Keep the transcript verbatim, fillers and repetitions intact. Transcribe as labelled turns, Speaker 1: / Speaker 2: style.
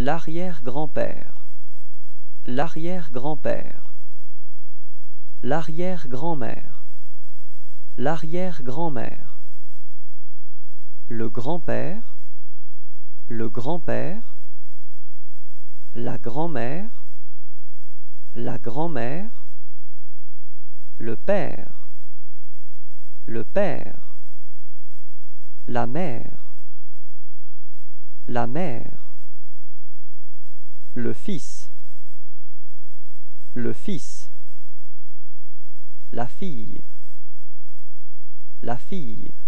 Speaker 1: l'arrière-grand-père, l'arrière-grand-père, l'arrière-grand-mère, l'arrière-grand-mère, le grand-père, le grand-père, la grand-mère, la grand-mère, le père, le père, la mère, la mère, le fils, le fils, la fille, la fille,